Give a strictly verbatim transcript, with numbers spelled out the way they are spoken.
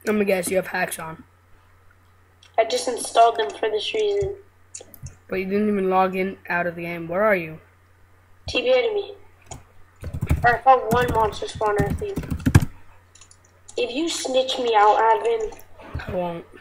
Let me guess, you have hacks on. I just installed them for this reason. But you didn't even log in out of the game. Where are you? T B A to me. Or I found one monster spawner, I think. If you snitch me out, Advin. I won't.